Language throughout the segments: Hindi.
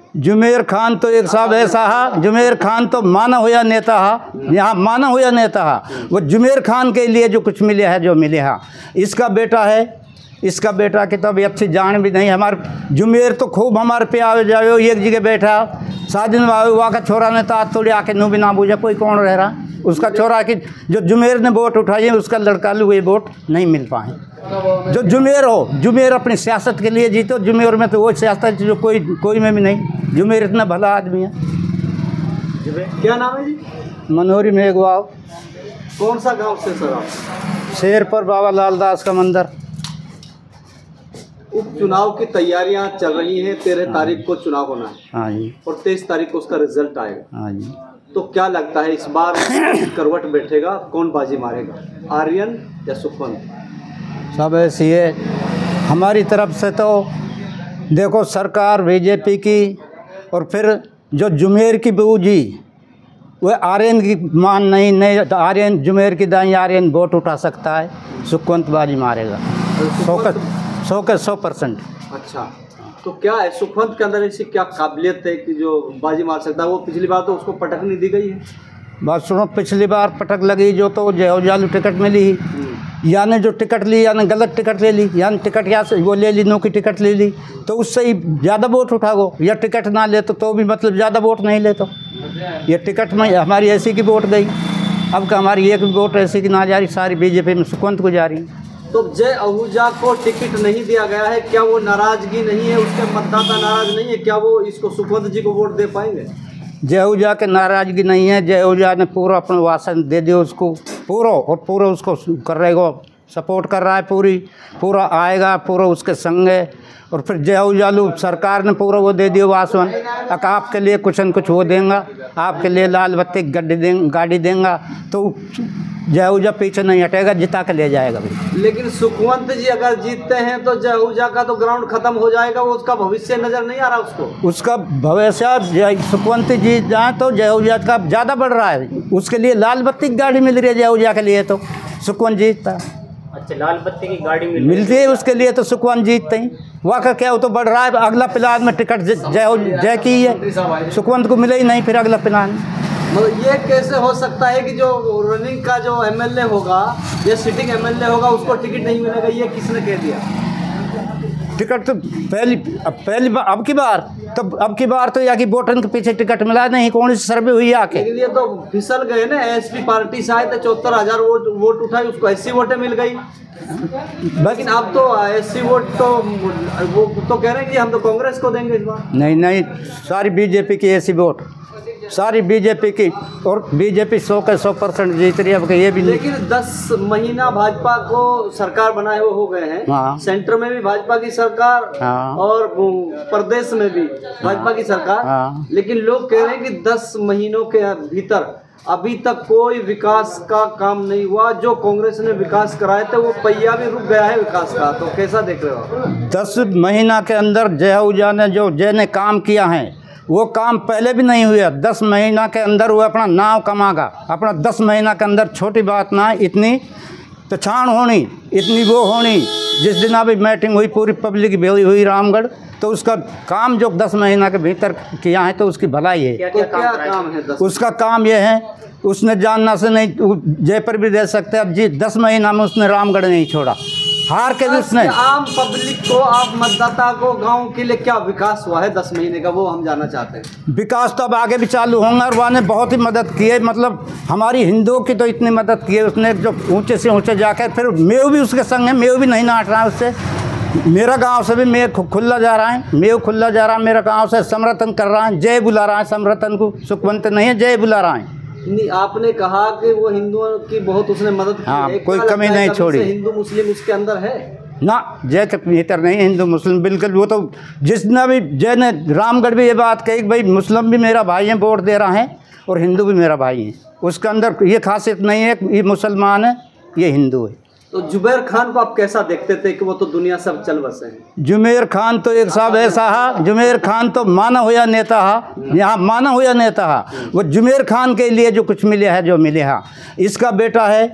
जुमेर खान तो एक साहब ऐसा है, जुमेर खान तो माना हुआ नेता है, यहाँ माना हुआ नेता है। वो जुमेर खान के लिए जो कुछ मिले है, जो मिले है, इसका बेटा है, इसका बेटा की तब अच्छी जान भी नहीं। हमारे जुमेर तो खूब हमारे पे आवे जाओ, एक जगह बैठा शादिन वहाँ का छोरा ने तो थोड़ी आके नू भी ना बूझा कोई कौन रह रहा, उसका छोरा की जो जुमेर ने वोट उठाई है उसका लड़का लोग ये वोट नहीं मिल पाए। जो जुमेर हो, जुमेर अपनी सियासत के लिए जीतो, जुमेर में तो वो सियासत जो कोई में भी नहीं। जुमेर इतना भला आदमी है। क्या नाम है जी? मनोरी मेघवाल। कौन सा गांव से सर आप? शेर पर बाबा लाल दास का मंदिर। उपचुनाव की तैयारियां चल रही हैं, 13 तारीख को चुनाव होना है। हाँ जी। और 23 तारीख को उसका रिजल्ट आएगा। हाँ जी। तो क्या लगता है इस बार करवट बैठेगा, कौन बाजी मारेगा, आर्यन या सुखवंत? सब ऐसी है। हमारी तरफ से तो देखो सरकार बीजेपी की, और फिर जो जुमेर की बहू जी वह आर्यन की मान नहीं तो आर्यन जुमेर की दाई आर्यन वोट उठा सकता है, सुखवंत बाजी मारेगा 100%। अच्छा, तो क्या है सुखवंत के अंदर ऐसी क्या काबिलियत है कि जो बाजी मार सकता है? वो पिछली बार तो उसको पटक नहीं दी गई है। बात सुनो, पिछली बार पटक लगी जो तो जय जालू टिकट मिली ही, यानी जो टिकट ली यानी गलत टिकट ले ली, यानी टिकट या से वो ले ली, नो की टिकट ले ली तो उससे ही ज़्यादा वोट उठा गो, या टिकट ना ले तो भी मतलब ज़्यादा वोट नहीं ले। तो ये टिकट में हमारी ऐसी की वोट गई, अब का हमारी एक वोट ऐसी की ना जा रही, सारी बीजेपी में सुखवंत को जा रही। तो जय आहूजा को टिकट नहीं दिया गया है, क्या वो नाराजगी नहीं है, उसके मतदाता नाराज नहीं है? क्या वो इसको सुखवंत जी को वोट दे पाएंगे? जय आहूजा के नाराजगी नहीं है, जय आहूजा ने पूरा अपना वासन दे दिया उसको, पूरा उसको कर रहेगा, सपोर्ट कर रहा है, पूरा आएगा, पूरा उसके संग है। और फिर जय आहूजा सरकार ने पूरा वो दे दिया वासन, आपके लिए कुछ न कुछ वो देंगे, आपके लिए लाल बत्ती गाड़ी देंगे, तो जय आहूजा पीछे नहीं हटेगा, जिता के ले जाएगा भाई। लेकिन सुखवंत जी अगर जीतते हैं तो जय आहूजा का तो ग्राउंड खत्म हो जाएगा, वो उसका भविष्य नजर नहीं आ रहा उसको। उसका भविष्य सुखवंत जीत जाए तो जय आहूजा का ज़्यादा बढ़ रहा है, उसके लिए लाल बत्ती की गाड़ी मिल रही है जय आहूजा के लिए, तो सुखवंत जीतता। अच्छा, लाल बत्ती की गाड़ी मिलती है उसके लिए तो सुखवंत जीतते ही। वहाँ का क्या हो तो बढ़ रहा है, अगला प्लान में टिकट जय की है, सुखवंत को मिले ही नहीं फिर अगला प्लान। मतलब ये कैसे हो सकता है कि जो रनिंग का जो एमएलए होगा या सिटिंग एमएलए होगा उसको टिकट नहीं मिलेगा? ये किसने कह दिया? टिकट तो पहली बार अब की बार तो या कि वोटन के पीछे टिकट मिला नहीं, कौन सी सर्वे हुई आके? लेकिन ये तो फिसल गए ना, एसपी पार्टी से आए थे, 74,000 वोट उठाई, उसको ऐसी वोटें मिल गई। लेकिन अब तो एससी वोट तो वो तो कह रहे हैं कि हम तो कांग्रेस को देंगे इस बार। नहीं, सारी बीजेपी की ऐसी वोट, सारी बीजेपी की, और बीजेपी 100% जीत रही है। अब ये भी लेकिन 10 महीना भाजपा को सरकार बनाए हुए हो गए हैं। हाँ। सेंटर में भी भाजपा की सरकार। हाँ। और प्रदेश में भी भाजपा की सरकार। हाँ। लेकिन लोग कह रहे हैं कि 10 महीनों के भीतर अभी तक कोई विकास का काम नहीं हुआ। जो कांग्रेस ने विकास कराए थे वो पहिया भी रुक गया है विकास का, तो कैसा देख रहे हो? 10 महीना के अंदर जय आहूजा ने जो काम किया है वो काम पहले भी नहीं हुआ। 10 महीना के अंदर वो अपना नाव कमागा, अपना 10 महीना के अंदर छोटी बात ना, इतनी पहचान होनी, इतनी वो होनी। जिस दिन अभी मीटिंग हुई पूरी पब्लिक भेजी हुई रामगढ़, तो उसका काम जो 10 महीना के भीतर किया है तो उसकी भलाई है। क्या काम है? उसका काम ये है, उसने जानना से नहीं जयपुर भी दे सकते, अब जी 10 महीना में उसने रामगढ़ नहीं छोड़ा, हार के भी उसने। आम पब्लिक को, आप मतदाता को, गांव के लिए क्या विकास हुआ है 10 महीने का, वो हम जानना चाहते हैं। विकास तो अब आगे भी चालू होंगे, और वहाँ ने बहुत ही मदद की है, मतलब हमारी हिंदुओं की तो इतनी मदद की है उसने, जो ऊंचे से ऊंचे जाकर, फिर मेव भी उसके संग है, मेव भी नहीं नाट रहा है उससे। मेरा गांव से भी मेव खुल्ला जा रहा है, मेव खुल्ला जा रहा है मेरा गांव से, समर्थन कर रहा है, जय बुला रहा है समर्थन को, सुखवंत नहीं है जय बुला रहा है। आपने कहा कि वो हिंदुओं की बहुत उसने मदद की। हाँ, कोई कमी नहीं छोड़ी। हिंदू मुस्लिम उसके अंदर है ना, जय के भीतर नहीं हिंदू मुस्लिम बिल्कुल। वो तो जिसने भी जय ने रामगढ़ भी ये बात कही कि भाई मुस्लिम भी मेरा भाई है, वोट दे रहा है, और हिंदू भी मेरा भाई है। उसके अंदर ये खासियत नहीं है कि ये मुसलमान है ये हिंदू है। तो जुबैर खान को आप कैसा देखते थे कि वो तो दुनिया सब चल बसे हैं? जुमेर खान तो एक साहब ऐसा है, जुमेर खान तो माना हुआ नेता है, यहाँ माना हुआ नेता है। वो जुमेर खान के लिए जो कुछ मिले है, जो मिले है, इसका बेटा है,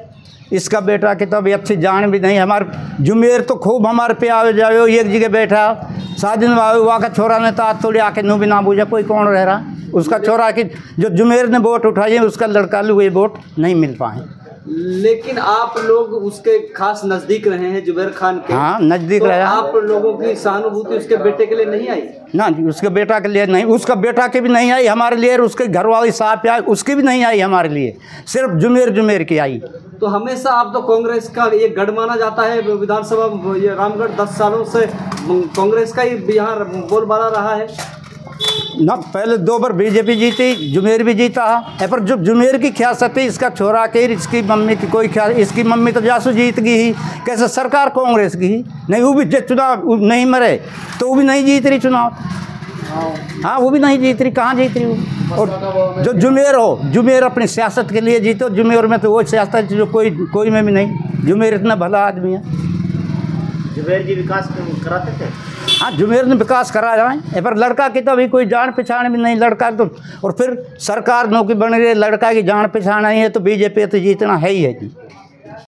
इसका बेटा की तो अभी अच्छी जान भी नहीं। हमारे जुमेर तो खूब हमारे पे आवे जावे, एक जगह बैठा साजिन वहाँ का छोरा ने तो आज थोड़ी आके नू भी ना बूझा कोई कौन रह रहा, उसका छोरा की जो जुमेर ने वोट उठाई है उसका लड़का लोग ये वोट नहीं मिल पाए। लेकिन आप लोग उसके खास नजदीक रहे हैं जुबैर खान के। हाँ नज़दीक तो रहा। आप लोगों की सहानुभूति उसके बेटे के लिए नहीं आई? ना जी, उसके बेटा के लिए नहीं, उसका बेटा के भी नहीं आई हमारे लिए, और उसके घरवाली साहब आई उसकी भी नहीं आई हमारे लिए, सिर्फ जुमेर की आई। तो हमेशा आप तो कांग्रेस का ये गढ़ माना जाता है, विधानसभा ये रामगढ़ 10 सालों से कांग्रेस का ही यहाँ बोलबाला रहा है ना। पहले 2 बार बीजेपी जीती, जुमेर भी जीता है, पर जो जुमेर की ख्यासत है इसका छोरा के, इसकी मम्मी की कोई ख्याल, इसकी मम्मी तो जासू जीत गई ही, कैसे सरकार कांग्रेस की ही नहीं, वो भी चुनाव नहीं मरे तो वो भी नहीं जीत रही चुनाव। हाँ वो भी नहीं जीत रही, कहाँ जीत रही वो। और जो जुमेर अपनी सियासत के लिए जीतो, जुमेर में तो वो सियासत जो कोई में भी नहीं। जुमेर इतना भला आदमी है। जुमेर जी विकास कराते थे? हाँ जुमेर ने विकास करा है, पर लड़का की तो अभी कोई जान पहचान भी नहीं, लड़का तो, और फिर सरकार नौकरी बन रही है, लड़का की जान पहचान नहीं है तो बीजेपी तो जीतना है ही है जी।